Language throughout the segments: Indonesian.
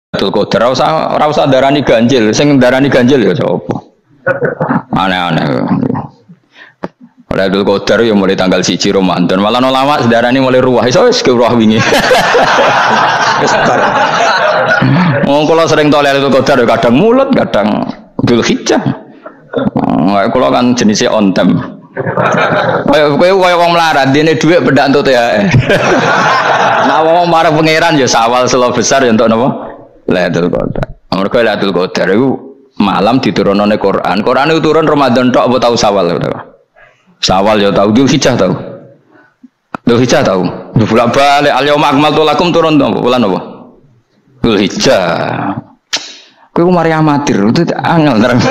Lailatul Qadar ora usah darani ganjil, sing darani ganjil ya sapa? Aneh-aneh. Lailatul Qadar ya mulai tanggal 1 Ramadan, malah ulama sedarani mulai ruwah, iso wis ke ruwah wingi. Wis bar. Wong kula sering tol Lailatul Qadar kadang mulut, kadang Dzulhijjah. Kula kan jenisnya on time. Kowe wong melarat, dene dhuwit pendak entuk THR. Nah wong marang pangeran ya sawal selo besar ya entuk napa? Lailatul Qadar. Mergo Lailatul Qadar iku malam diturunane Quran. Quran itu turun Ramadan tok apa tau Sawal to? Sawal ya tau, Dzulhijjah tau. Dzulhijjah tau. Bolak-balik al-yauma akmaltu lakum turun to bulan apa? Dzulhijjah. Kowe mari amatir, itu angel terang.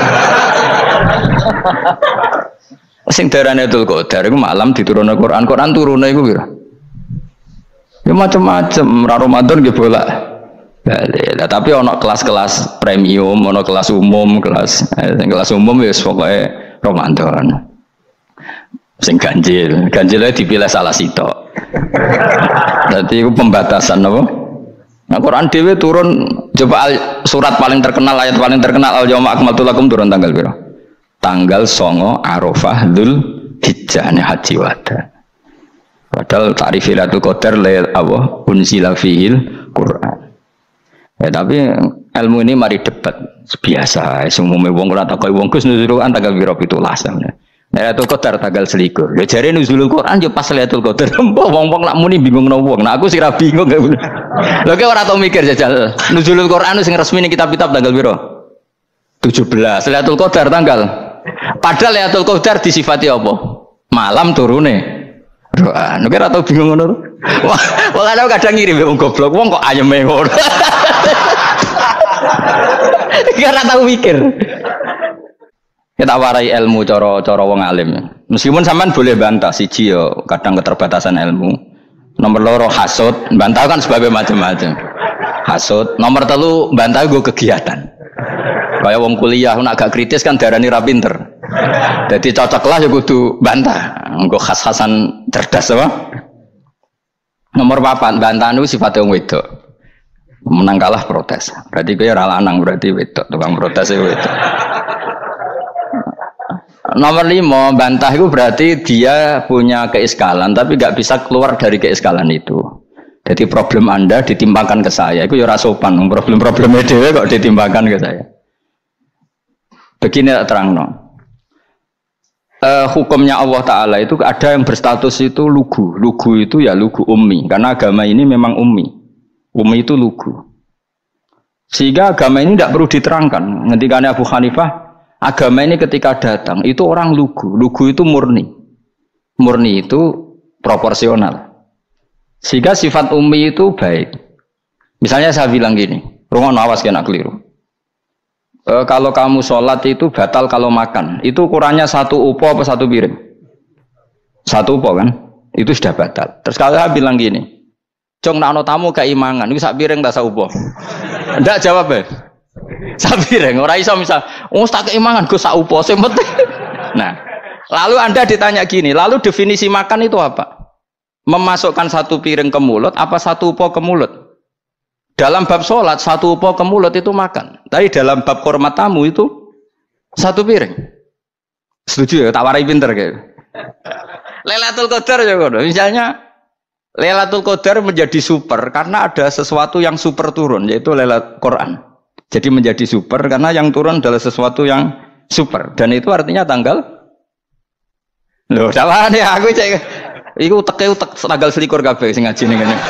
Sing darane Lailatul Qadar iku malam diturunane Quran. Quran turune iku pira? Ya macam-macam, Ramadan nggih bolak. Lah tapi ono kelas-kelas premium, ono kelas umum, kelas umum ya pokoke Ramadan. Sing ganjilnya dipilih salah sitok. Dadi iku pembatasan apa? Nah Quran dhewe turun coba surat paling terkenal, ayat paling terkenal al-yauma akmaltu lakum turun tanggal pira? Tanggal 9 Arafah Dzulhijjah haji wada. Padahal ta'rif Lailatul Qadar apa unzila fihil Quran. Ya tapi ilmu ini mari debat biasa. Semua wong ora takoki wong Gus nuzul Quran tanggal pira 17. Lailatul Qadar tanggal 21. Ya jare nuzul Quran yo pas Lailatul Qadar. Wong-wong nak muni bingung nang wong. Nah aku sih ra bingung. Lha kok ora tau mikir jajal. Nuzul Quran sing resmi ning kitab-kitab tanggal pira? 17. Lailatul Qadar tanggal. Padahal Lailatul Qadar disifati apa? Malam turune. Doa, nek ora tau bingung ngono. Wong kadang ngirim wong goblok, wong kok ayeme ngono. Ora tau mikir. Kita warai ilmu cara wong alim. Meskipun sampean boleh bantah siji ya kadang keterbatasan ilmu. Nomor loro hasud, bantah kan sebabnya macam-macam. Hasud, nomor telu bantah go kegiatan. Kayak wong kuliah nak agak kritis kan darani ra pinter. Jadi cocoklah ya kudu bantah. Engko khas-khasan cerdas apa? Nomor 4 bantahan itu sifatnya wong wedok. Menang kalah protes. Berarti kowe ora lanang berarti wedok, tukang protes itu wedok. Nomor 5 bantah itu berarti dia punya keiskalan tapi nggak bisa keluar dari keiskalan itu. Jadi problem Anda ditimbangkan ke saya, itu ya ora sopan. Problem-problemnya dhewe kok ditimbangkan ke saya. Begini terangno. Hukumnya Allah Ta'ala itu ada yang berstatus itu lugu. Lugu itu ya lugu ummi. Karena agama ini memang ummi. Ummi itu lugu. Sehingga agama ini tidak perlu diterangkan. Ngendikane Abu Hanifah, agama ini ketika datang itu orang lugu. Lugu itu murni. Murni itu proporsional. Sehingga sifat ummi itu baik. Misalnya saya bilang gini, rungono awas kena keliru. Kalau kamu sholat itu batal kalau makan. Itu ukurannya 1 upo apa 1 piring? 1 upo kan? Itu sudah batal. Terus kalau saya bilang gini, Jong nak ono tamu keimangan, itu 1 piring tak 1 upo. Ndak jawab ya? 1 piring. Orang iso misal, tak keimangan gue 1 upo. Nah, lalu Anda ditanya gini, lalu definisi makan itu apa? Memasukkan 1 piring ke mulut, apa 1 upo ke mulut? Dalam bab sholat, 1 upo ke mulut itu makan. Tapi dalam bab hormat tamu itu 1 piring. Setuju ya? Tak warai pinter kayak. Lailatul Qadar ya kok. Misalnya Lailatul Qadar menjadi super karena ada sesuatu yang super turun, yaitu Lailatul Quran. Jadi menjadi super karena yang turun adalah sesuatu yang super. Dan itu artinya tanggal. Loh, salah nih aku cek. Iku utek tanggal 21 kabeh sing ngaji ning ngene.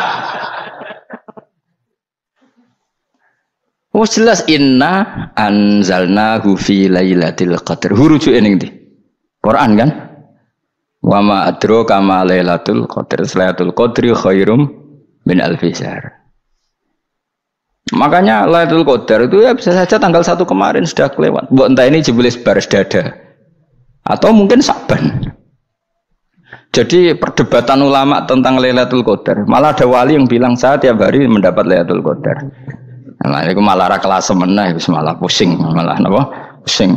Oh jelas inna anzalnahu fi lailatul qadar. Hurujuk ning ndi? Quran kan? Wa ma adraka ma lailatul qadar. Lailatul qadri khairum min alfi syahr. Makanya Lailatul Qadar itu ya bisa saja tanggal 1 kemarin sudah kelewat. Mbok entah ini jebelis baris dada. Atau mungkin Saban. Jadi perdebatan ulama tentang Lailatul Qadar. Malah ada wali yang bilang saya tiap hari mendapat Lailatul Qadar. Nah, itu malah kelas semenah, malah pusing, malah apa? Pusing.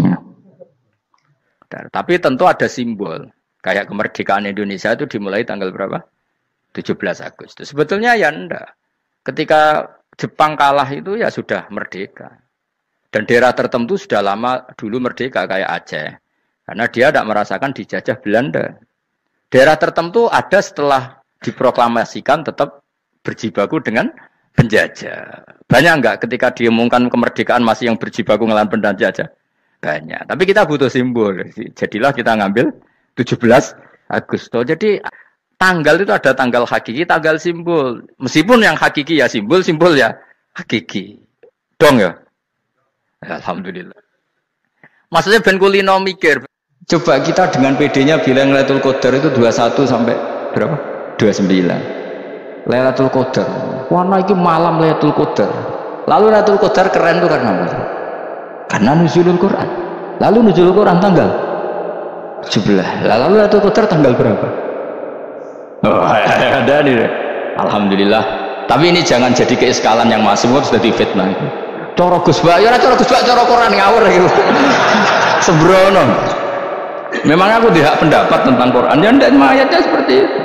Tapi tentu ada simbol. Kayak kemerdekaan Indonesia itu dimulai tanggal berapa? 17 Agustus. Sebetulnya ya enggak. Ketika Jepang kalah itu ya sudah merdeka. Dan daerah tertentu sudah lama dulu merdeka kayak Aceh. Karena dia tidak merasakan dijajah Belanda. Daerah tertentu ada setelah diproklamasikan tetap berjibaku dengan penjajah. Banyak enggak ketika diumumkan kemerdekaan masih yang berjibaku ngelawan penjajah? Banyak. Tapi kita butuh simbol. Jadilah kita ngambil 17 Agustus. Jadi tanggal itu ada tanggal hakiki, tanggal simbol. Meskipun yang hakiki ya simbol, simbol ya hakiki. Dong ya? Alhamdulillah. Maksudnya ben kulino mikir. Coba kita dengan PD-nya bilang Lailatul Qadar itu 21 sampai berapa? 29. Lailatul Qadar. Warna itu malam Lailatul Qadar. Lalu Lailatul Qadar keren tuh karena apa? Karena nuzulul Quran. Lalu nuzulul Quran tanggal 17. Lalu Lailatul Qadar tanggal berapa? Oh, ada nih. Alhamdulillah. Tapi ini jangan jadi keiskalan yang masuk sudah difitnah. Cara Gus Bak, ya cara Gus Bak, cara Quran ngawur gitu. Sembrono. Memang aku tidak pendapat tentang Quran, dan ayatnya seperti itu.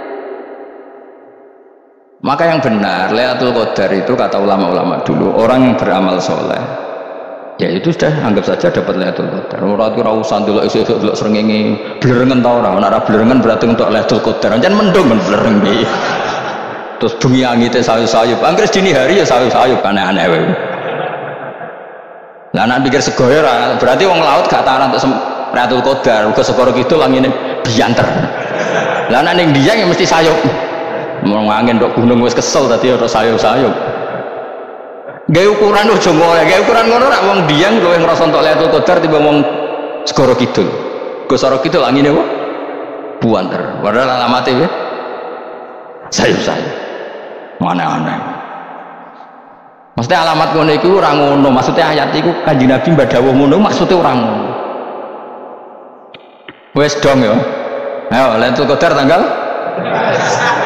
Maka yang benar, Lailatul Qadar itu kata ulama-ulama dulu, orang yang beramal soleh, ya itu sudah anggap saja dapat Lailatul Qadar. Orang itu rausan dulu, isu-isu dulu serengengi, belerengan tau orang, nara belerengan berarti untuk Lailatul Qadar, jangan mendung kan belerengi. Terus bunyi angitnya sayup-sayup, Inggris dini hari ya sayup-sayup, aneh-aneh. Lah anak pikir segoyo berarti wong laut gak tahan untuk Lailatul Qadar, uga segoro gitu langine bianter. Lah anak ning Dieng ya mesti sayup. Mau angin tok gunung wis kesel tadi ora sayup-sayup. Gawe ukuran ojo ngono, gawe ukuran ngono rak wong Dieng luwih ngrasa entuk Lailatul Qadar timbang wong segoro kidul. Go segoro kidul angine apa? Buanter. Padahal alamate ya sayup-sayup. Aneh-aneh. Maksudnya alamat ngono iku ora ngono, maksudnya ayat iku Kanjeng Nabi mbadhawuh ngono, maksudnya ora ngono. Wes dong ya. Ayo Lailatul Qadar tanggal